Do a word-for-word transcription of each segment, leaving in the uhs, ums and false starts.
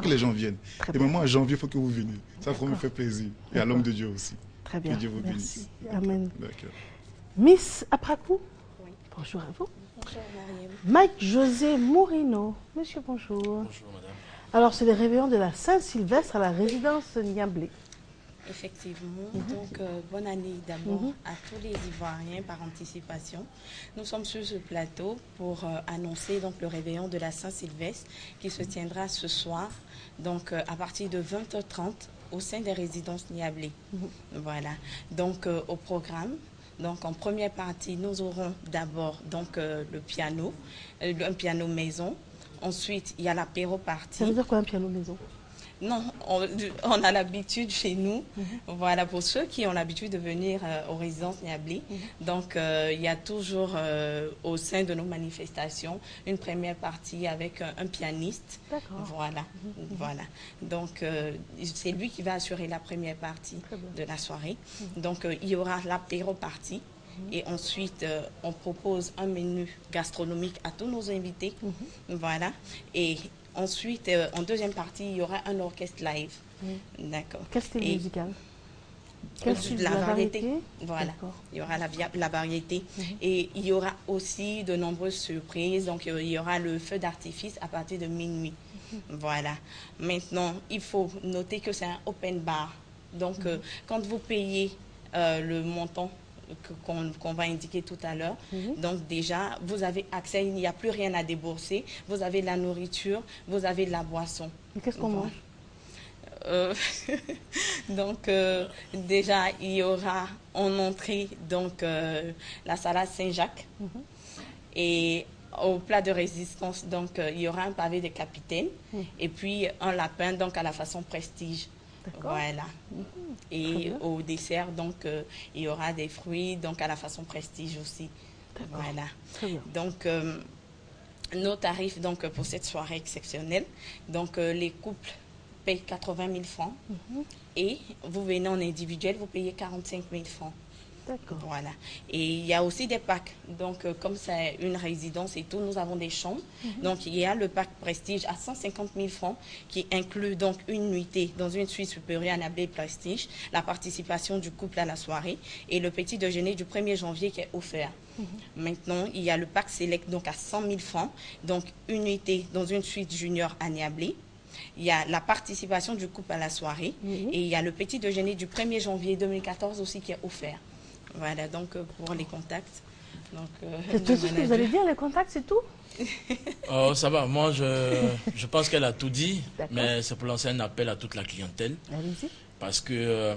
que les gens viennent. Très Et bien. moi, en janvier, il faut que vous veniez. Ça va me fait plaisir. Et à l'homme de Dieu aussi. Très bien. Que Dieu vous Merci. bénisse. Amen. D'accord. Miss Aprakou. Oui. Bonjour à vous. Bonjour Mariam. Mike José Mourino. Monsieur, bonjour. Bonjour madame. Alors, c'est les réveillons de la Saint-Sylvestre à la résidence Niablé. Effectivement, Mhm. donc euh, bonne année d'abord Mhm. à tous les Ivoiriens par anticipation. Nous sommes sur ce plateau pour euh, annoncer donc le réveillon de la Saint-Sylvestre qui se tiendra ce soir, donc euh, à partir de vingt heures trente au sein des résidences Niablé. Mhm. Voilà. Donc euh, au programme. Donc en première partie, nous aurons d'abord donc euh, le piano, euh, un piano maison. Ensuite, il y a l'apéro partie. Ça veut dire quoi un piano maison? Non, on, on a l'habitude chez nous, mm-hmm. voilà, pour ceux qui ont l'habitude de venir euh, aux résidences Niablé. Mm-hmm. Donc, euh, il y a toujours euh, au sein de nos manifestations une première partie avec un, un pianiste. D'accord. Voilà, mm-hmm. voilà. Donc, euh, c'est lui qui va assurer la première partie de la soirée. Mm-hmm. Donc, euh, il y aura l'apéro partie. Et ensuite, euh, on propose un menu gastronomique à tous nos invités. Mm-hmm. Voilà. Et ensuite, euh, en deuxième partie, il y aura un orchestre live. Mm. D'accord. Quel style Et musical? Quel style? la, la variété. variété. Voilà. Il y aura la, la variété. Mm-hmm. Et il y aura aussi de nombreuses surprises. Donc, il y aura le feu d'artifice à partir de minuit. Mm-hmm. Voilà. Maintenant, il faut noter que c'est un open bar. Donc, mm-hmm. euh, quand vous payez euh, le montant qu'on qu'on va indiquer tout à l'heure. Mm-hmm. Donc déjà, vous avez accès, il n'y a plus rien à débourser. Vous avez la nourriture, vous avez la boisson. Mais qu'est-ce qu'on mange? euh, Donc euh, déjà, il y aura en entrée donc, euh, la salade Saint-Jacques. Mm-hmm. Et au plat de résistance, donc, euh, il y aura un pavé de capitaine. Mm-hmm. Et puis un lapin donc, à la façon prestige. Voilà. Mmh. Et au dessert, donc, euh, il y aura des fruits, donc à la façon prestige aussi. Voilà. Donc, euh, nos tarifs donc, pour cette soirée exceptionnelle, donc euh, les couples payent quatre-vingt mille francs mmh. et vous venez en individuel, vous payez quarante-cinq mille francs. D'accord. Voilà. Et il y a aussi des packs. Donc, euh, comme c'est une résidence et tout, nous avons des chambres. Mm-hmm. Donc, il y a le pack Prestige à cent cinquante mille francs qui inclut donc une nuitée dans une suite supérieure à Niablé Prestige, la participation du couple à la soirée et le petit déjeuner du premier janvier qui est offert. Mm-hmm. Maintenant, il y a le pack Select donc à cent mille francs, donc une nuitée dans une suite junior à Niablé. Il y a la participation du couple à la soirée mm-hmm. et il y a le petit déjeuner du premier janvier deux mille quatorze aussi qui est offert. Voilà, donc euh, pour les contacts. Euh, c'est tout ce que vous allez dire, les contacts, c'est tout? Oh, ça va, moi je, je pense qu'elle a tout dit, mais c'est pour lancer un appel à toute la clientèle. Allez-y. Parce que euh,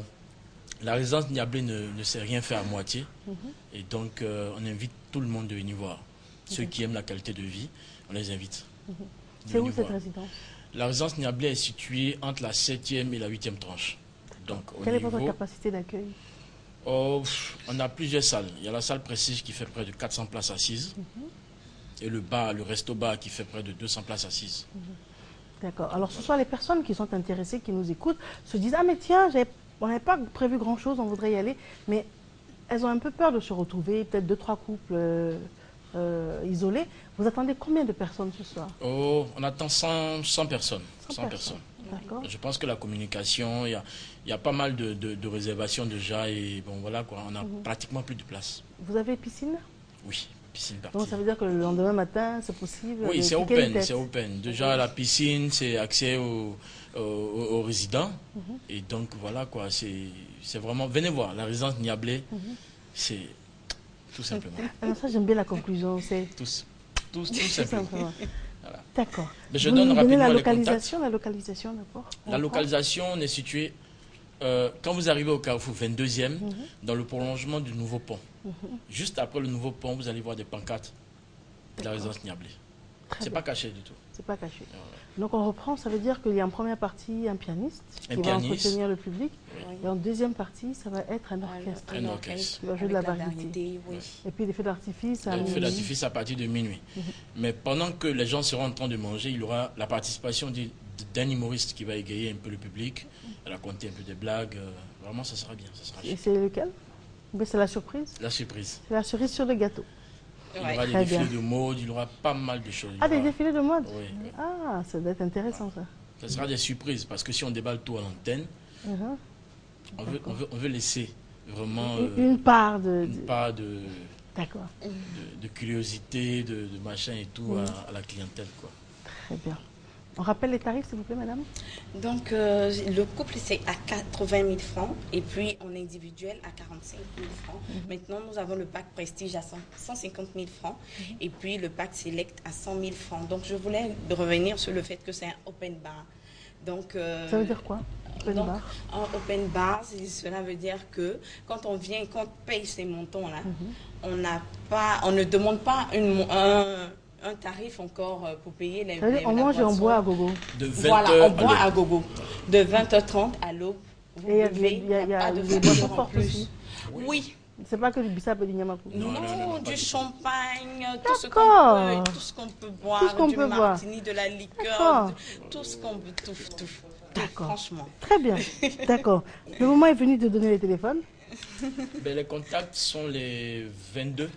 la résidence Niablé ne, ne sait rien faire à moitié. Mm-hmm. Et donc euh, on invite tout le monde de venir voir. Mm-hmm. Ceux qui aiment la qualité de vie, on les invite. Mm-hmm. C'est où cette voir. résidence? La résidence Niablé est située entre la septième et la huitième tranche. Donc, quelle au niveau... est votre capacité d'accueil? Oh, on a plusieurs salles. Il y a la salle Prestige qui fait près de quatre cents places assises. Mm-hmm. Et le bar, le resto-bar qui fait près de deux cents places assises. Mm-hmm. D'accord. Alors ce sont les personnes qui sont intéressées, qui nous écoutent, se disent « Ah mais tiens, on n'avait pas prévu grand-chose, on voudrait y aller. » Mais elles ont un peu peur de se retrouver, peut-être deux, trois couples euh, euh, isolés. Vous attendez combien de personnes ce soir? Oh, on attend cent, cent personnes. cent, cent personnes. D'accord. Je pense que la communication, il y a, il y a pas mal de, de, de réservations déjà et bon voilà quoi, on a mmh. pratiquement plus de place. Vous avez piscine? Oui, piscine partie. Donc ça veut dire que le lendemain matin, c'est possible? Oui, c'est open, c'est open. Déjà la piscine, c'est accès aux, aux, aux résidents mmh. et donc voilà quoi, c'est vraiment, venez voir, la résidence Niablé, mmh. c'est tout simplement. Alors ça j'aime bien la conclusion, c'est... Tous, tous, tout simplement. simplement. Voilà. D'accord. Je Vous donne nous rapidement la les localisation, contacts. la localisation, d'accord. La localisation est située, euh, quand vous arrivez au carrefour vingt-deuxième, mm-hmm. dans le prolongement du nouveau pont. Mm-hmm. Juste après le nouveau pont, vous allez voir des pancartes de la résidence Niablé. C'est pas caché du tout. C'est pas caché. Ouais. Donc on reprend, ça veut dire qu'il y a en première partie un pianiste un qui pianiste. va entretenir le public. Oui. Et en deuxième partie, ça va être un orchestre. Un, un orchestre. Qui va jouer de la variété. Oui. Et puis des feux d'artifice à Les minuit. feux d'artifice à partir de minuit. Mm-hmm. Mais pendant que les gens seront en train de manger, il y aura la participation d'un humoriste qui va égayer un peu le public. Elle va compter un peu des blagues. Vraiment, ça sera bien. Ça sera Et c'est lequel? C'est la surprise? La surprise. C'est la cerise sur le gâteau. Il y aura ouais. des défilés bien. de mode, il y aura pas mal de choses. Ah, aura... des défilés de mode? Oui. oui. Ah, ça doit être intéressant ça. Ça sera des surprises parce que si on déballe tout à l'antenne, Uh-huh. on, veut, on, veut, on veut laisser vraiment Une, euh, une part de... une part de, D'accord, de, de curiosité, de, de machin et tout Mhm. à, à la clientèle, quoi. très bien. On rappelle les tarifs, s'il vous plaît, madame? Donc, euh, le couple, c'est à quatre-vingt mille francs et puis en individuel à quarante-cinq mille francs. Maintenant, nous avons le pack Prestige à cent cinquante mille francs et puis le pack Select à cent mille francs. Donc, je voulais revenir sur le fait que c'est un open bar. Donc, euh, Ça veut dire quoi? Open donc, bar. en open bar, c'est- cela veut dire que quand on vient, quand on paye ces montants-là, on n'a pas, on ne demande pas une, mo- un, un tarif encore euh, pour payer les. Ça veut dire les- on la mange et on boisson. boit à gogo. De vingt Voilà, heures on boit à à gogo. De vingt heures trente à l'aube. Vous Et il y a- buvez, il y a- il y a pas de des boissons facture en fortes plus. aussi. Oui. C'est pas que du bissap et du nyamakou. Non, Non, non, non, pas du du tout. champagne, tout ce qu'on D'accord. peut, tout ce qu'on peut boire, Tout ce qu'on du peut boire. martini, de la liqueur, D'accord. de- tout ce qu'on veut, tout, tout. D'accord. Franchement. Très bien, d'accord. Le moment est venu de donner les téléphones. Ben, les contacts sont les vingt-deux,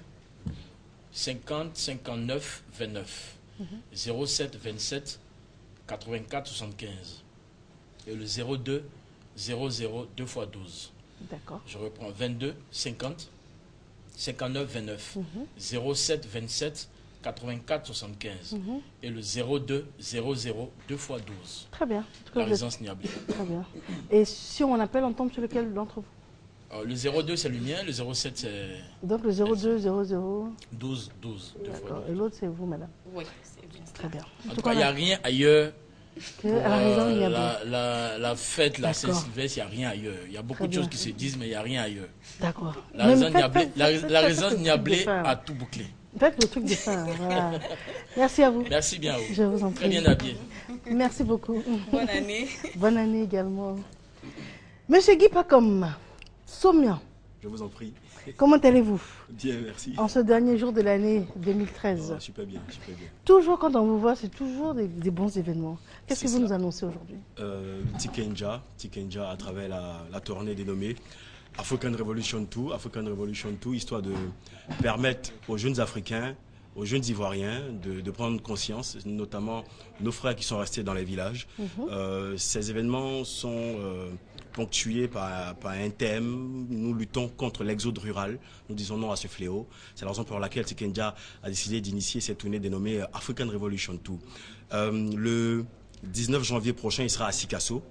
cinquante, cinquante-neuf, vingt-neuf, zéro sept, vingt-sept, quatre-vingt-quatre, soixante-quinze et le zéro deux, zéro zéro, deux fois douze. D'accord. Je reprends vingt-deux, cinquante, cinquante-neuf, vingt-neuf, zéro sept, vingt-sept, quatre-vingt-quatre, soixante-quinze et le zéro deux, zéro zéro, deux fois douze. Très bien. En tout cas, La vous êtes- résidence Niablé. Très bien. Et si on appelle, on tombe sur lequel d'entre vous? Euh, le zéro deux, c'est le mien, le zéro sept, c'est Donc le zéro deux zéro zéro. douze, douze, deux fois D'accord. douze. Et l'autre, c'est vous, madame. Oui, c'est bien ça. Très bien. En tout cas, il n'y a rien ailleurs. Que Pour, à la résidence, il y a euh, bien. la, la, la fête, la D'accord. Saint-Sylvestre, il n'y a rien ailleurs. Il y a beaucoup Très de choses bien. qui se disent, mais il n'y a rien ailleurs. D'accord. La Mais résidence faites- Niablé, faites- la, faites- la faites- résidence faites le Niablé truc de fin. a tout bouclé. Faites le truc de fin. Voilà. Merci à vous. Merci bien à vous. Je vous en Très prie. bien habillé. Merci beaucoup. Bonne année. Bonne année également. Monsieur Guy Pacom, Sommian, Je vous en prie. comment allez-vous Bien, merci. en ce dernier jour de l'année deux mille treize? Ah, super bien, super bien. Toujours quand on vous voit, c'est toujours des, des bons événements. Qu'est-ce que C'est vous ça. nous annoncez aujourd'hui? Euh, Tikenja, Tikenja à travers la, la tournée dénommée African Revolution deux, African Revolution deux, histoire de permettre aux jeunes Africains, aux jeunes Ivoiriens de, de prendre conscience, notamment nos frères qui sont restés dans les villages. Euh, ces événements sont euh, ponctués par, par un thème. Nous luttons contre l'exode rural. Nous disons non à ce fléau. C'est la raison pour laquelle Tikenja a décidé d'initier cette tournée dénommée African Revolution deux. Euh, le dix-neuf janvier prochain, il sera à Sikasso.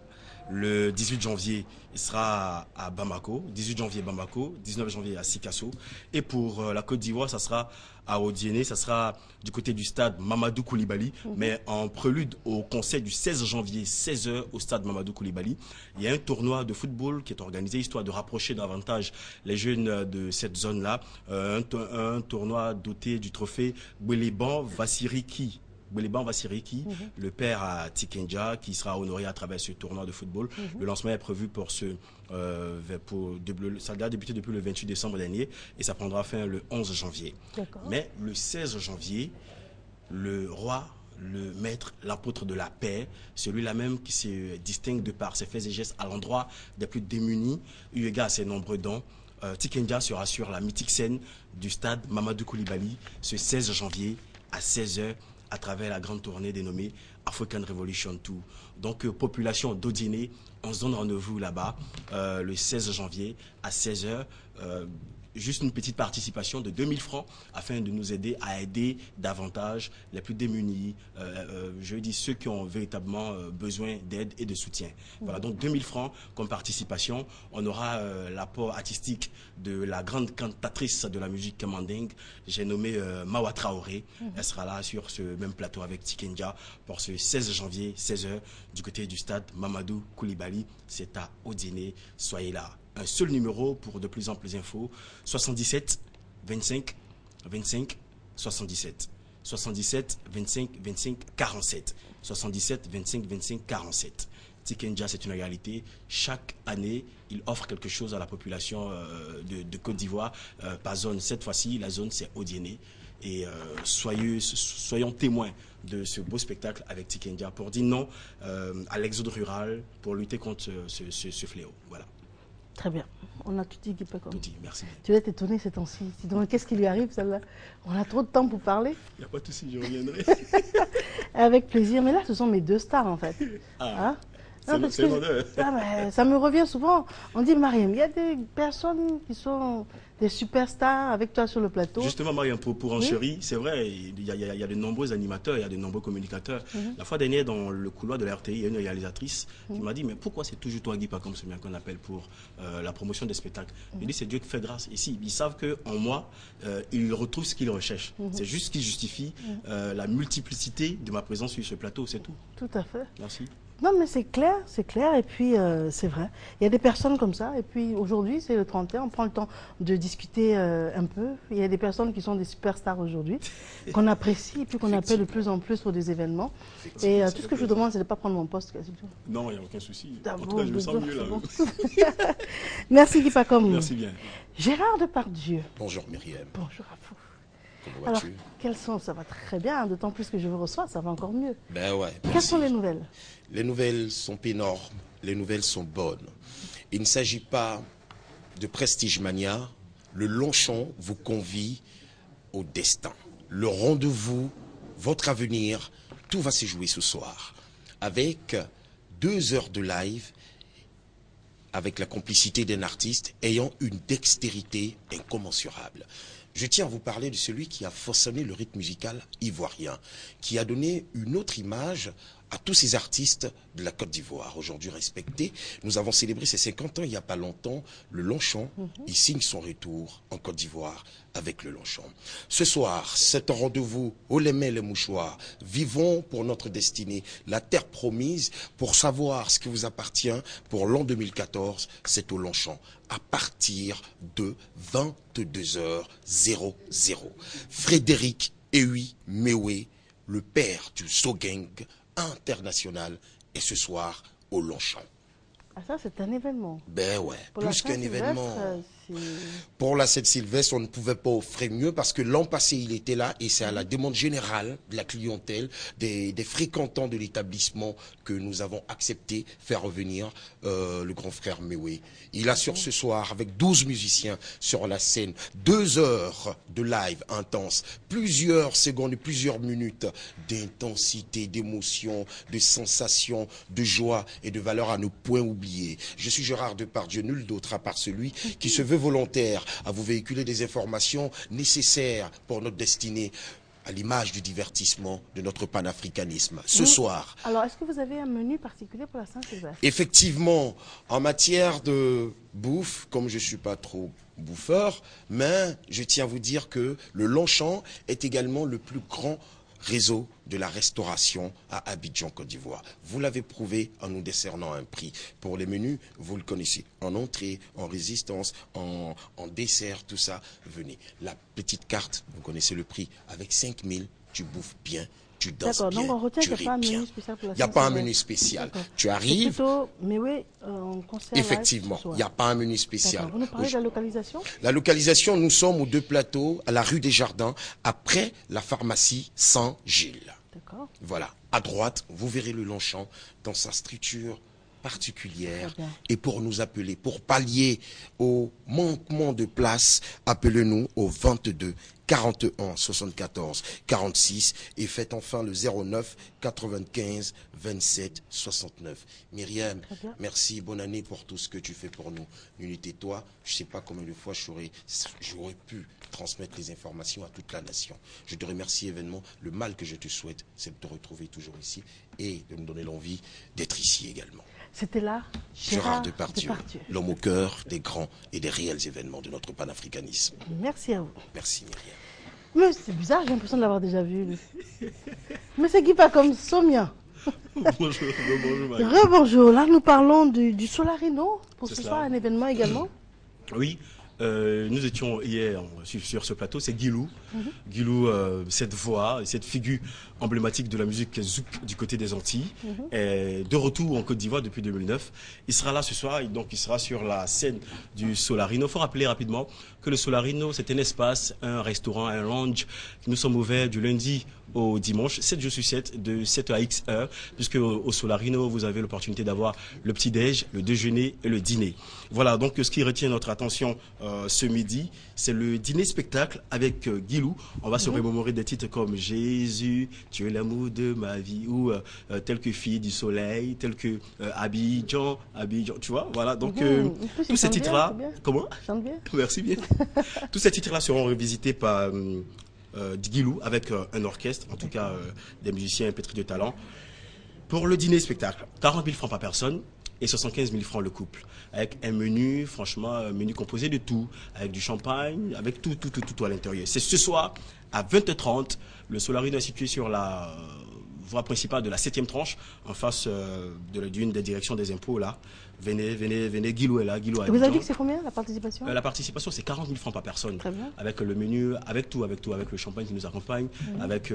Le dix-huit janvier, il sera à Bamako. dix-huit janvier, Bamako. dix-neuf janvier, à Sikasso. Et pour euh, la Côte d'Ivoire, ça sera à Odiéné. Ça sera du côté du stade Mamadou Koulibaly. Mais en prélude au concert du seize janvier, seize heures, au stade Mamadou Koulibaly, il y a un tournoi de football qui est organisé, histoire de rapprocher davantage les jeunes de cette zone-là. Euh, un, to- un tournoi doté du trophée Boueliban Vassiriki. Boueliban Vassiriki, le père à Tikenja, qui sera honoré à travers ce tournoi de football. Le lancement est prévu pour ce, euh, vers- pour, de- le- ça a débuté depuis le vingt-huit décembre dernier et ça prendra fin le onze janvier. D'accord. Mais le seize janvier, le roi, le maître, l'apôtre de la paix, celui-là même qui se distingue de par ses faits et gestes à l'endroit des plus démunis, eu égard à ses nombreux dons, euh, Tikenja sera sur la mythique scène du stade Mamadou Koulibaly ce seize janvier à seize heures à travers la grande tournée dénommée African Revolution deux. Donc, euh, population d'Odiéné, on se donne rendez-vous là-bas euh, le seize janvier à seize heures. Euh, juste une petite participation de deux mille francs afin de nous aider à aider davantage les plus démunis, euh, euh, je dis ceux qui ont véritablement euh, besoin d'aide et de soutien. Voilà, donc deux mille francs comme participation. On aura euh, l'apport artistique de la grande cantatrice de la musique mandingue, j'ai nommé euh, Mawa Traoré. Elle sera là sur ce même plateau avec Tikenja pour ce seize janvier, seize heures, du côté du stade Mamadou Koulibaly. C'est à Odiéné, soyez là. Un seul numéro pour de plus en plus d'infos, soixante-dix-sept vingt-cinq vingt-cinq soixante-dix-sept. soixante-dix-sept vingt-cinq vingt-cinq quarante-sept. soixante-dix-sept vingt-cinq vingt-cinq quarante-sept. Tikenja, c'est une réalité. Chaque année, il offre quelque chose à la population euh, de, de Côte d'Ivoire euh, par zone. Cette fois-ci, la zone, c'est Odiéné. Et euh, soyez, soyons témoins de ce beau spectacle avec Tikenja pour dire non euh, à l'exode rural, pour lutter contre ce, ce, ce fléau. Voilà. Très bien. On a tout dit, Guy Pacom. Tout dit, merci bien. Tu vas être étonné ces temps-ci. Dis donc, qu'est-ce qui lui arrive, celle-là? On a trop de temps pour parler. Il n'y a pas de souci, je reviendrai. Avec plaisir. Mais là, ce sont mes deux stars, en fait. Ah, Hein? c'est Non, bon, parce c'est que- bon, Ah, mais ça me revient souvent. On dit, Mariam, il y a des personnes qui sont des superstars avec toi sur le plateau. Justement, Mariam, pour, pour enchérir, c'est vrai, il y, a, il y a- il y a de nombreux animateurs, il y a de nombreux communicateurs. Mhm. La fois dernière, dans le couloir de la R T I, il y a une réalisatrice qui m'a dit, mais pourquoi c'est toujours toi, Guy Pacom, c'est bien qu'on appelle pour euh, la promotion des spectacles. Je dis, c'est Dieu qui fait grâce. Ici, ils savent qu'en moi, euh, ils retrouvent ce qu'ils recherchent. C'est juste ce qui justifie euh, la multiplicité de ma présence sur ce plateau, c'est tout. Tout à fait. Merci. Non, mais c'est clair, c'est clair. Et puis, euh, c'est vrai. Il y a des personnes comme ça. Et puis, aujourd'hui, c'est le trente et un. On prend le temps de discuter euh, un peu. Il y a des personnes qui sont des superstars aujourd'hui, qu'on apprécie et puis qu'on appelle de plus en plus pour des événements. Et euh, tout ce que je vous demande, c'est de ne pas prendre mon poste. C'est tout. Non, il n'y a aucun souci. Ah En bon, tout cas, je me je sens dois- mieux là. c'est bon. Merci, Guy Pacom. Merci bien. Gérard Depardieu. Bonjour Myriam, Bonjour à vous. comment Alors, vas-tu? quels sont, ça va très bien, d'autant plus que je vous reçois, ça va encore mieux. Ben ouais. Quelles merci. sont les nouvelles? Les nouvelles sont énormes, les nouvelles sont bonnes. Il ne s'agit pas de Prestige Mania. Le Longchamp vous convie au destin. Le rendez-vous, votre avenir, tout va se jouer ce soir. Avec deux heures de live, avec la complicité d'un artiste ayant une dextérité incommensurable. Je tiens à vous parler de celui qui a façonné le rythme musical ivoirien, qui a donné une autre image à tous ces artistes de la Côte d'Ivoire, aujourd'hui respectés. Nous avons célébré ses cinquante ans il n'y a pas longtemps. Le Longchamp, il signe son retour en Côte d'Ivoire avec le Longchamp. Ce soir, c'est un rendez-vous au les mains les mouchoirs. Vivons pour notre destinée, la terre promise, pour savoir ce qui vous appartient pour l'an deux mille quatorze, c'est au Longchamp, à partir de vingt-deux heures. Frédéric Ewi Mewe, le père du Sogang international, est ce soir au Longchamp. Ah, ça, c'est un événement. Ben ouais, Pour la plus qu'un Saint-Sylvestre, événement. euh, c'est- Pour la Saint-Sylvestre, on ne pouvait pas offrir mieux parce que l'an passé, il était là et c'est à la demande générale de la clientèle, des, des fréquentants de l'établissement que nous avons accepté faire revenir euh, le grand frère Mewe. Il assure ce soir avec douze musiciens sur la scène, deux heures de live intense, plusieurs secondes, plusieurs minutes d'intensité, d'émotion, de sensations, de joie et de valeur à ne point oublier. Je suis Gérard Depardieu, nul d'autre à part celui qui se veut volontaire à vous véhiculer des informations nécessaires pour notre destinée, à l'image du divertissement de notre panafricanisme. Ce Oui. soir, Alors, est-ce que vous avez un menu particulier pour la Saint-Sylvestre? effectivement, en matière de bouffe, comme je ne suis pas trop bouffeur, mais je tiens à vous dire que le Longchamp est également le plus grand réseau de la restauration à Abidjan, Côte d'Ivoire. Vous l'avez prouvé en nous décernant un prix. Pour les menus, vous le connaissez. En entrée, en résistance, en, en dessert, tout ça, venez. La petite carte, vous connaissez le prix. Avec cinq mille, tu bouffes bien, tu danses D'accord, bien, donc on retient tu qu'il n'y a pas ris un bien. menu spécial pour la Il n'y a pas un Saint-Sylvestre. menu spécial. D'accord. Tu C'est arrives, plutôt, mais oui, euh, en concert live effectivement, ce soir. il n'y a pas un menu spécial. D'accord. Vous nous parlez de la localisation? La localisation, nous sommes aux deux plateaux, à la rue des Jardins, après la pharmacie Saint-Gilles. D'accord. Voilà, à droite, vous verrez le Longchamp dans sa structure particulière. Très bien. Et pour nous appeler, pour pallier au manquement de place, appelez-nous au vingt-deux quarante et un soixante-quatorze quarante-six et faites enfin le zéro neuf quatre-vingt-quinze vingt-sept soixante-neuf. Myriam, Très bien. merci, bonne année pour tout ce que tu fais pour nous. Unité toi, je ne sais pas combien de fois j'aurais j'aurais pu transmettre les informations à toute la nation. Je te remercie événement. Le mal que je te souhaite, c'est de te retrouver toujours ici et de me donner l'envie d'être ici également. C'était là Gérard Gérard Depardieu, Depardieu. l'homme au cœur des grands et des réels événements de notre panafricanisme. Merci à vous. Merci Myriam. Mais c'est bizarre, j'ai l'impression de l'avoir déjà vu. lui. Mais c'est qui pas comme Somia? Bonjour, bonjour, Marie. Rebonjour, là nous parlons du, du Solarino pour C'est ce cela. soir, un événement également. Oui, euh, nous étions hier sur, sur ce plateau, c'est Guilou Mm-hmm. Guilou, euh, cette voix, cette figure emblématique de la musique zouk du côté des Antilles, mm-hmm. est de retour en Côte d'Ivoire depuis deux mille neuf. Il sera là ce soir, et donc il sera sur la scène du Solarino. Il faut rappeler rapidement que le Solarino, c'est un espace, un restaurant, un lounge. Nous sommes ouverts du lundi au dimanche, sept jours sur sept, de sept à X heures, puisque au, au Solarino, vous avez l'opportunité d'avoir le petit-déj, le déjeuner et le dîner. Voilà, donc ce qui retient notre attention euh, ce midi, c'est le dîner-spectacle avec euh, Guilou. On va mmh. se remémorer des titres comme Jésus, tu es l'amour de ma vie, ou euh, euh, tel que Fille du Soleil, tel que euh, Abidjan, Abidjan, tu vois, voilà. Donc mmh. euh, plus, tous ces titres-là, comment bien. Merci bien. Tous ces titres-là seront revisités par euh, Euh, Guilou avec euh, un orchestre, en tout cas euh, des musiciens pétris de talent. Pour le dîner spectacle, quarante mille francs par personne et soixante-quinze mille francs le couple. Avec un menu, franchement, un menu composé de tout, avec du champagne, avec tout, tout, tout, tout, tout à l'intérieur. C'est ce soir à vingt heures trente. Le Solarino est situé sur la euh, voie principale de la septième tranche, en face euh, de d'une des directions des impôts là. Venez, venez, venez, Guilou est là, Guilou. Vous avez dit que c'est combien la participation? euh, La participation, c'est quarante mille francs par personne. Très bien. Avec le menu, avec tout, avec tout, avec le champagne qui nous accompagne, mmh. avec, euh,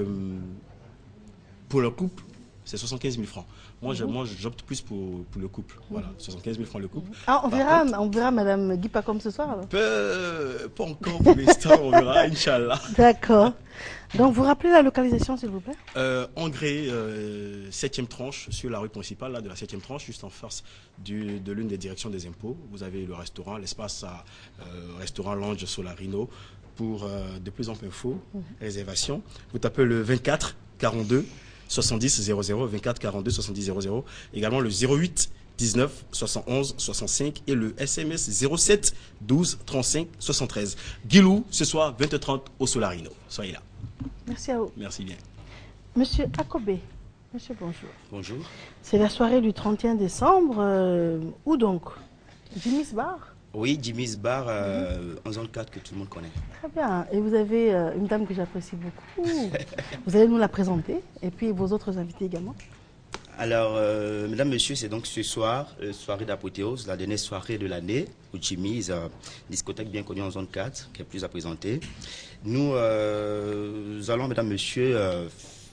pour le couple, c'est soixante-quinze mille francs. Moi, mmh. moi j'opte plus pour, pour le couple. Mmh. Voilà, soixante-quinze mille francs le couple. Ah, on par verra, contre, on verra Madame Guy Pacom ce soir alors. Peu, pas encore pour l'instant, on verra, Inch'Allah. D'accord. Donc, vous rappelez la localisation, s'il vous plaît? euh, Engré, euh, septième tranche, sur la rue principale là, de la septième tranche, juste en face du, de l'une des directions des impôts. Vous avez le restaurant, l'espace à euh, restaurant Lounge Solarino. Pour euh, de plus en plus infos, mmh. réservation, vous tapez le vingt-quatre quarante-deux soixante-dix zéro zéro, vingt-quatre quarante-deux soixante-dix zéro zéro. Également le zéro huit dix-neuf soixante-onze soixante-cinq et le S M S zéro sept douze trente-cinq soixante-treize. Guilou, ce soir, vingt heures trente au Solarino. Soyez là. Merci à vous. Merci bien. Monsieur Akobé, monsieur, bonjour. Bonjour. C'est la soirée du trente et un décembre. Euh, où donc? Jimmy's Bar? Oui, Jimmy's Bar, euh, en zone quatre que tout le monde connaît. Très bien. Et vous avez euh, une dame que j'apprécie beaucoup. Vous allez nous la présenter. Et puis vos autres invités également. Alors, euh, mesdames, messieurs, c'est donc ce soir, euh, soirée d'apothéose, la dernière soirée de l'année, au Jimmy's, euh, discothèque bien connue en zone quatre, qui est plus à présenter. Nous, euh, nous allons, mesdames, messieurs, euh,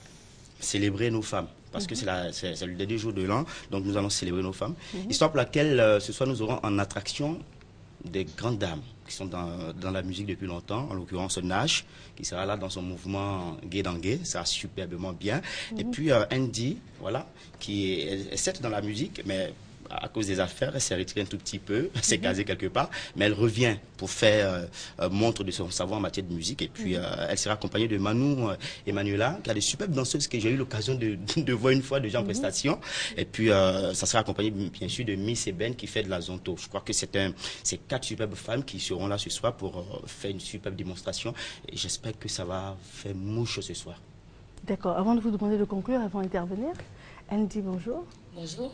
célébrer nos femmes. Parce que c'est le dernier jour de l'an, donc nous allons célébrer nos femmes. Mm-hmm. Histoire pour laquelle, euh, ce soir, nous aurons en attraction des grandes dames qui sont dans, dans la musique depuis longtemps, en l'occurrence Nash, qui sera là dans son mouvement Gay dans Gay, ça va superbement bien. Mm-hmm. Et puis euh, Andy, voilà, qui est, est certes dans la musique, mais à cause des affaires, elle s'est retirée un tout petit peu, elle s'est casée quelque part, mais elle revient pour faire euh, euh, montre de son savoir en matière de musique. Et puis, euh, elle sera accompagnée de Manu euh, Emmanuela, qui a des superbes danseuses que j'ai eu l'occasion de, de voir une fois déjà en prestation. Et puis, euh, ça sera accompagné bien sûr de Miss Eben qui fait de la zonto. Je crois que c'est un, c'est quatre superbes femmes qui seront là ce soir pour euh, faire une superbe démonstration. Et j'espère que ça va faire mouche ce soir. D'accord. Avant de vous demander de conclure, avant d'intervenir, Andy, bonjour. Bonjour.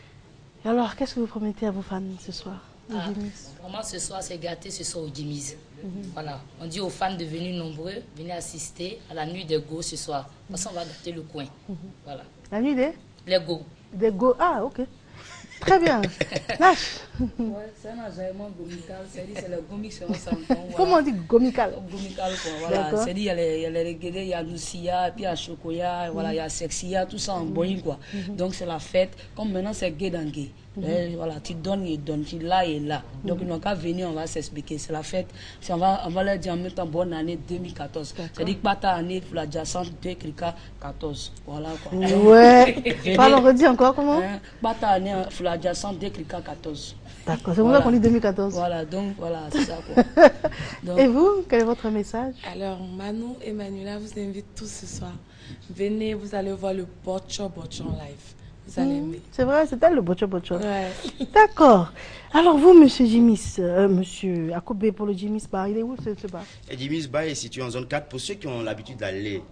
Et alors, qu'est-ce que vous promettez à vos fans ce soir au ah, Jimmy's? Pour moi, ce soir, c'est gâté ce soir au Jimmy's. Mm-hmm. Voilà. On dit aux fans de venir nombreux, venez assister à la nuit des go ce soir. Parce qu'on va gâter le coin. Mm-hmm. Voilà. La nuit des Les go. Des go. Ah, ok. Très bien. Nash. Ouais, c'est un agrément gomical. C'est le gomic sur un santon. Voilà. Comment on dit gomical? Gomical, quoi. Voilà. C'est-à-dire, il y a les, il y a les reggae, il y a Lucia, puis il y a Chocoya, voilà, il y a Sexia, tout ça en boing, quoi. Mm-hmm. Donc, c'est la fête. Comme maintenant, c'est gay dans gay. Mm-hmm. Voilà, tu donnes et donnes, tu là et là. Donc, ils n'ont qu'à venir, on va s'expliquer. C'est la fête. On va, on va leur dire en même temps bonne année deux mille quatorze. C'est-à-dire que pas ta année pour l'adjacente deux Krika quatorze. Voilà quoi. Ouais. Pardon, redis encore comment? Pas ta année pour l'adjacente deux Krika quatorze. D'accord, c'est pour ça qu'on dit deux mille quatorze. Voilà, donc voilà, c'est ça quoi. Donc, et vous, quel est votre message? Alors, Manu et Manuela vous invitent tous ce soir. Venez, vous allez voir le Botcho Botcho live. Vous allez aimer. Mmh, c'est vrai, c'est elle le Botcho Botcho. Ouais. D'accord. Alors vous, monsieur Jimmy's, euh, monsieur Akobé pour le Jimmy's Bar, il est où ce, ce bar? Et Jimmy's Bar est situé en zone quatre. Pour ceux qui ont l'habitude d'aller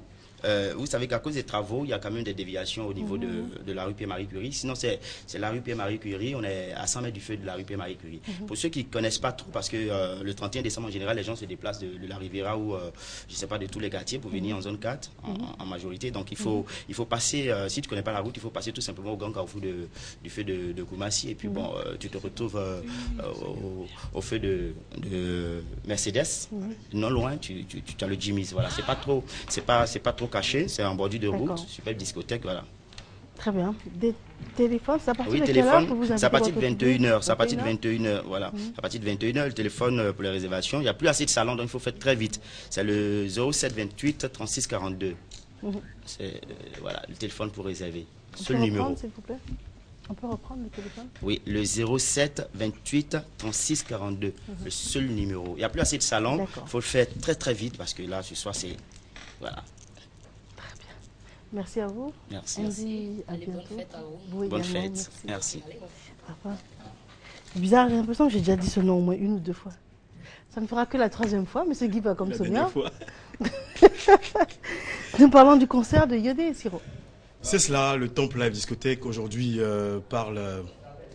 Euh, vous savez qu'à cause des travaux, il y a quand même des déviations au niveau mm-hmm. de, de la rue Pierre-Marie Curie. Sinon, c'est la rue Pierre-Marie Curie. On est à cent mètres du feu de la rue Pierre-Marie Curie. Mm-hmm. Pour ceux qui ne connaissent pas trop, parce que euh, le trente et un décembre, en général, les gens se déplacent de, de la Riviera ou, euh, je ne sais pas, de tous les quartiers pour venir mm-hmm. en zone quatre, en, mm-hmm. en majorité. Donc, il faut, mm-hmm. il faut passer, euh, si tu ne connais pas la route, il faut passer tout simplement au grand carrefour de, du feu de, de Koumassi. Et puis, mm-hmm. bon, euh, tu te retrouves euh, au, au feu de, de Mercedes. Mm-hmm. Non loin, tu, tu, tu as le Jimmy's. Voilà, c'est pas trop, c'est pas, c'est pas trop caché, c'est en bordure de route, super discothèque, voilà. Très bien. Des téléphones, ça à partir oui, de téléphone, quelle heure que vous c'est à partir de vingt et une heures, c'est à partir de vingt vingt et une heures, voilà. Mm-hmm. À partir de vingt et une heures, le téléphone pour les réservations, il n'y a plus assez de salons, donc il faut faire très vite. C'est le zéro sept vingt-huit trente-six quarante-deux. Mm-hmm. C'est euh, voilà, le téléphone pour réserver. On Seul peut numéro. reprendre, s'il vous plaît. On peut reprendre le téléphone? Oui, le zéro sept vingt-huit trente-six quarante-deux, mm-hmm. le seul numéro. Il n'y a plus assez de salons, il faut le faire très très vite parce que là, ce soir, c'est... Voilà. Très bien. Merci à vous. Merci. On dit à Allez, bonne bientôt. fête à vous. vous bonne également, fête. Merci. merci. C'est bizarre, j'ai l'impression que j'ai déjà dit ce nom au moins une ou deux fois. Ça ne fera que la troisième fois, Monsieur Guy va comme La Sonia. dernière fois. Nous parlons du concert de Yodé et Siro. C'est cela, le Temple Live Discothèque aujourd'hui euh, parle, euh,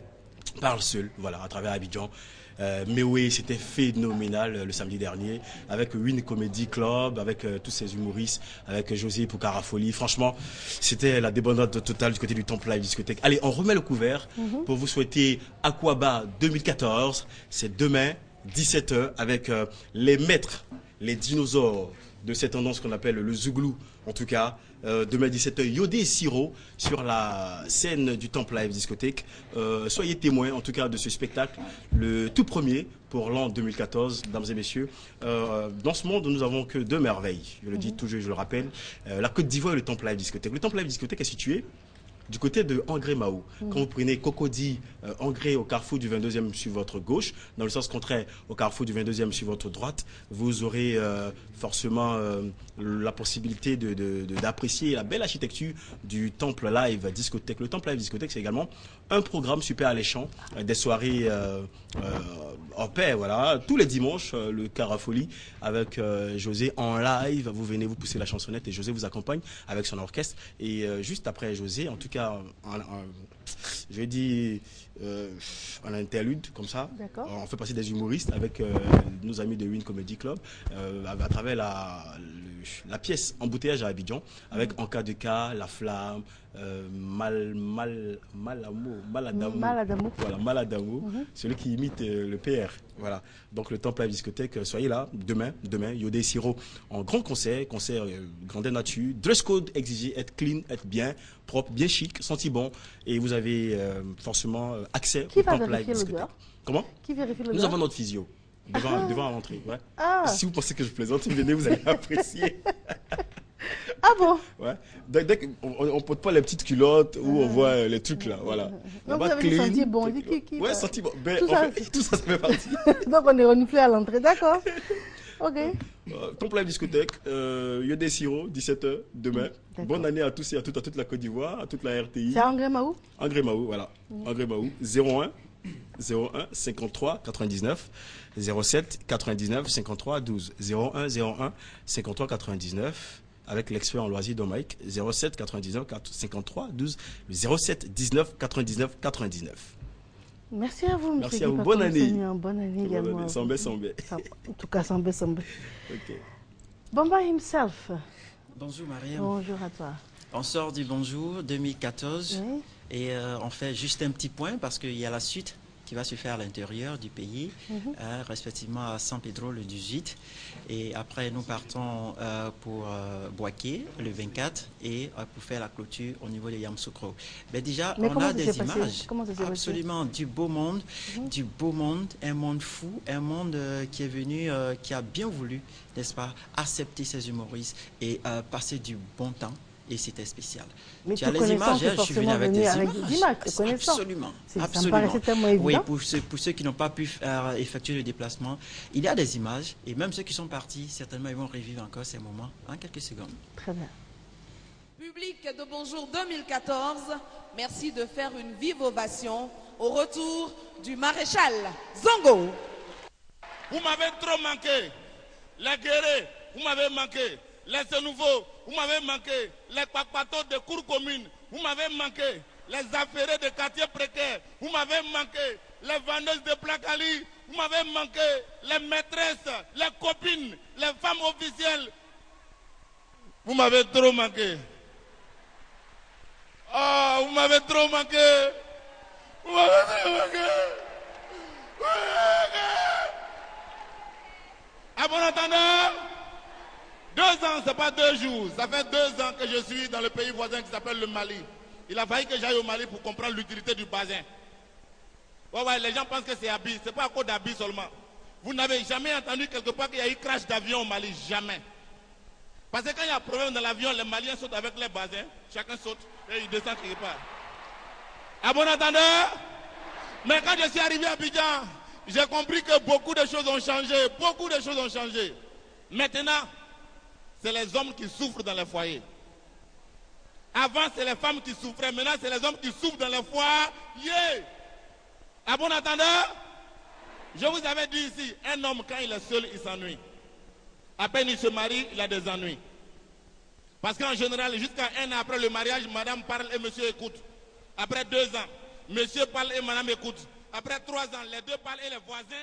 parle seul, voilà, à travers Abidjan. Euh, mais oui, c'était phénoménal euh, le samedi dernier avec Win Comedy Club, avec euh, tous ces humoristes, avec José Poucarafoli. Franchement, c'était la débandade totale du côté du Temple Live Discothèque. Allez, on remet le couvert mm-hmm. pour vous souhaiter Aquaba deux mille quatorze. C'est demain, dix-sept heures, avec euh, les maîtres, les dinosaures de cette tendance qu'on appelle le Zouglou, en tout cas. Euh, demain dix-sept heures, Yodé et Siro sur la scène du Temple Live Discothèque. Euh, soyez témoins en tout cas de ce spectacle, le tout premier pour l'an deux mille quatorze, mesdames et messieurs. Euh, dans ce monde, nous n'avons que deux merveilles. Je le dis toujours, je le rappelle. Euh, la Côte d'Ivoire et le Temple Live Discothèque. Le Temple Live Discothèque est situé du côté de Angré-Mahou. Mmh. Quand vous prenez Cocody, euh, Angré au carrefour du vingt-deuxième sur votre gauche, dans le sens contraire au carrefour du vingt-deuxième sur votre droite, vous aurez euh, forcément euh, la possibilité de, de, de, d'apprécier la belle architecture du Temple Live Discothèque. Le Temple Live Discothèque, c'est également un programme super alléchant, euh, des soirées euh, euh, en paix, voilà, tous les dimanches, euh, le Carafoli avec euh, José en live. Vous venez vous pousser la chansonnette et José vous accompagne avec son orchestre. Et euh, juste après José, en tout cas, En, en, je vais dire euh, en interlude comme ça, on fait passer des humoristes avec euh, nos amis de Win Comedy Club euh, à, à travers la, le, la pièce Embouteillage à Abidjan avec mmh. En cas de cas, La Flamme, euh, Mal Mal Malamo Maladamo, Maladamo. Voilà, Maladamo, mmh. celui qui imite euh, le P R. Voilà. Donc le Temple Live Discothèque, soyez là demain, demain, Yodé et Siro en grand concert, concert euh, grandeur nature, dress code exigé, être clean, être bien propre, bien chic, senti bon, et vous avez euh, forcément euh, accès qui au Temple Live Discothèque. Comment? Qui vérifie l'odeur? Nous avons notre physio devant, ah. devant l'entrée. Ouais. Ah. Si vous pensez que je plaisante, venez, vous allez apprécier. Ah bon? Ouais. Dès, dès on ne porte pas les petites culottes où on voit euh, les trucs là, voilà. Donc vous avez clean, senti bon, dit qui, qui, ouais, senti bon. Ben, tout, ça, fait, tout ça, ça fait partie. Donc on est reniflé à l'entrée, d'accord. Ok. Euh, Temple Live Discothèque, euh, Yodé Siro, dix-sept heures, demain. Bonne année à tous et à toutes, à toute la Côte d'Ivoire, à toute la R T I. C'est à Angré-Mahou? Angré-Mahou, voilà. Mmh. Angré-Mahou, zéro un cinquante-trois quatre-vingt-dix-neuf zéro sept quatre-vingt-dix-neuf cinquante-trois douze zéro un zéro un cinquante-trois quatre-vingt-dix-neuf avec l'expert en loisirs de Mike zéro sept quatre-vingt-dix-neuf cinquante-trois douze zéro sept dix-neuf quatre-vingt-dix-neuf quatre-vingt-dix-neuf. Merci à vous, Merci à vous. Bonne année. Bonne année également. Sambé, sambé. En tout cas, sambé, sambé. Ok. Bamba himself. Bonjour Mariam. Bonjour à toi. On sort du bonjour deux mille quatorze oui. et euh, on fait juste un petit point parce qu'il y a la suite qui va se faire à l'intérieur du pays, mm-hmm. euh, respectivement à San Pedro le dix-huit. Et après, nous partons euh, pour euh, Boaké le vingt-quatre et euh, pour faire la clôture au niveau de Yamoussoukro. Mais déjà, Mais on a des images, passé absolument, du beau monde, mm-hmm. du beau monde, un monde fou, un monde euh, qui est venu, euh, qui a bien voulu, n'est-ce pas, accepter ces humoristes et euh, passer du bon temps. Et c'était spécial. Mais tu as les images, je suis venu avec des images. Avec des images absolument. absolument. Ça me paraissait tellement évident. Oui, pour ceux, pour ceux qui n'ont pas pu faire, effectuer le déplacement, il y a des images. Et même ceux qui sont partis, certainement, ils vont revivre encore ces moments en quelques secondes. Très bien. Public de Bonjour deux mille quatorze, merci de faire une vive ovation au retour du maréchal Zongo. Vous m'avez trop manqué. La guerre, vous m'avez manqué. les Sénouveaux, vous m'avez manqué. Les Kpakpatos de cours communes, vous m'avez manqué. Les affairés de quartiers précaires, vous m'avez manqué. Les vendeuses de Plakali, vous m'avez manqué. Les maîtresses, les copines, les femmes officielles, vous m'avez trop manqué. Oh, vous m'avez trop manqué. Vous m'avez trop manqué. À bon entendeur, deux ans, ce n'est pas deux jours. Ça fait deux ans que je suis dans le pays voisin qui s'appelle le Mali. Il a fallu que j'aille au Mali pour comprendre l'utilité du bazin. Ouais, ouais, les gens pensent que c'est Abi. Ce n'est pas à cause d'Abi seulement. Vous n'avez jamais entendu quelque part qu'il y a eu crash d'avion au Mali. Jamais. Parce que quand il y a un problème dans l'avion, les Maliens sautent avec les bazins. Chacun saute et il descend quelque part. À bon entendeur, mais quand je suis arrivé à Abidjan, j'ai compris que beaucoup de choses ont changé. Beaucoup de choses ont changé. Maintenant, c'est les hommes qui souffrent dans les foyers. Avant, c'est les femmes qui souffraient. Maintenant, c'est les hommes qui souffrent dans les foyers. À bon entendeur, je vous avais dit ici, un homme, quand il est seul, il s'ennuie. À peine il se marie, il a des ennuis. Parce qu'en général, jusqu'à un an après le mariage, madame parle et monsieur écoute. Après deux ans, monsieur parle et madame écoute. Après trois ans, les deux parlent et les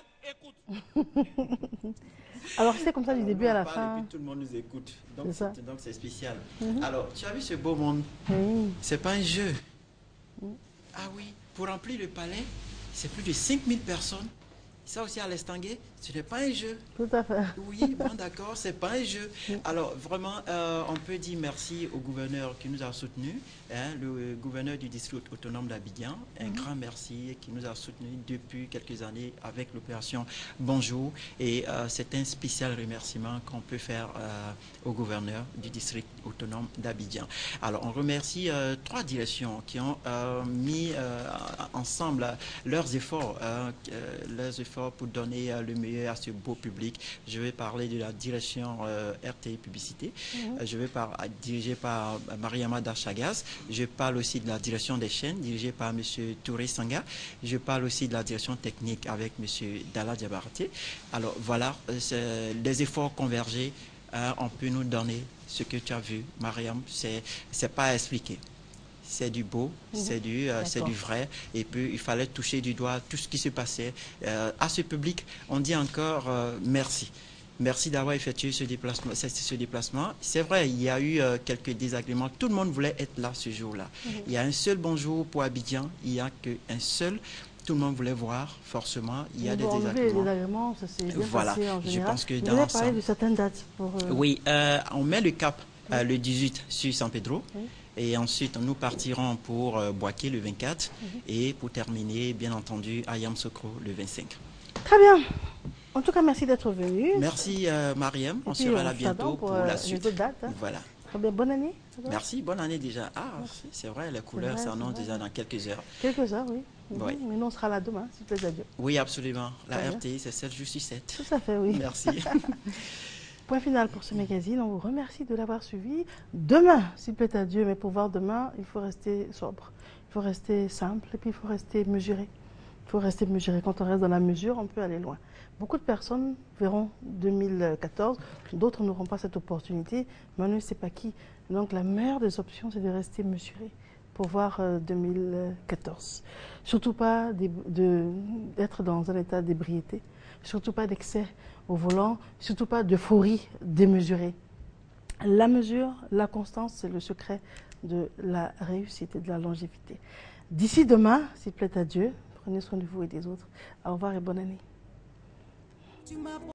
voisins écoutent. Alors c'est comme ça du début à la fin. Et puis tout le monde nous écoute. Donc c'est donc c'est spécial. Mm-hmm. Alors, tu as vu ce beau monde? Oui. C'est pas un jeu. Mm. Ah oui, pour remplir le palais, c'est plus de cinq mille personnes. Ça aussi à l'Estanguet, ce n'est pas un jeu. Tout à fait. Oui, bon d'accord, c'est pas un jeu. Alors vraiment, euh, on peut dire merci au gouverneur qui nous a soutenus, hein, le gouverneur du district autonome d'Abidjan, un mm-hmm. grand merci qui nous a soutenus depuis quelques années avec l'opération Bonjour. Et euh, c'est un spécial remerciement qu'on peut faire euh, au gouverneur du district autonome d'Abidjan. Alors on remercie euh, trois directions qui ont euh, mis euh, ensemble leurs efforts, euh, leurs efforts pour donner euh, le meilleur à ce beau public. Je vais parler de la direction euh, R T I Publicité. Mmh. Euh, je vais par, dirigée par Mariama Darchagas. Je parle aussi de la direction des chaînes, dirigée par M. Touré Sanga. Je parle aussi de la direction technique avec M. Dalla Diabarté. Alors voilà, euh, les efforts convergés, euh, on peut nous donner ce que tu as vu, Mariam. C'est c'est pas à expliquer. C'est du beau, mmh. c'est du, euh, c'est du vrai. Et puis, il fallait toucher du doigt tout ce qui se passait. Euh, à ce public, on dit encore euh, merci. Merci d'avoir effectué ce déplacement. Ce, ce déplacement. C'est vrai, il y a eu euh, quelques désagréments. Tout le monde voulait être là ce jour-là. Mmh. Il y a un seul bonjour pour Abidjan. Il n'y a qu'un seul. Tout le monde voulait voir, forcément. Il y a des désagréments. Les désagréments, ça s'est bien voilà. passé en général. Je pense que Vous dans allez parler de certaines dates pour, euh... Oui, euh, on met le cap euh, le dix-huit sur San Pedro. Oui. Et ensuite, nous partirons pour euh, Boaké le vingt-quatre mm-hmm. et pour terminer, bien entendu, à Yamoussoukro le vingt-cinq. Très bien. En tout cas, merci d'être venu. Merci, euh, Mariam. On se revoit bientôt pour, pour euh, la suite. Dates, hein. Voilà. Très bien. Bonne année. Merci. Bonne année déjà. Ah, c'est vrai, les couleurs s'annoncent déjà dans quelques heures. Quelques heures, oui. Oui. Mais nous, on sera là demain, s'il plaît à Dieu. Oui, absolument. La Très R T I, c'est sept jours sur sept. Tout à fait, oui. Merci. Point final pour ce magazine. On vous remercie de l'avoir suivi. Demain, s'il plaît à Dieu, mais pour voir demain, il faut rester sobre. Il faut rester simple et puis il faut rester mesuré. Il faut rester mesuré. Quand on reste dans la mesure, on peut aller loin. Beaucoup de personnes verront deux mille quatorze, d'autres n'auront pas cette opportunité, mais on ne sait pas qui. Donc la meilleure des options, c'est de rester mesuré pour voir euh, deux mille quatorze. Surtout pas d'être dans un état d'ébriété, surtout pas d'excès au volant, surtout pas d'euphorie démesurée. La mesure, la constance, c'est le secret de la réussite et de la longévité. D'ici demain, s'il plaît à Dieu, prenez soin de vous et des autres. Au revoir et bonne année.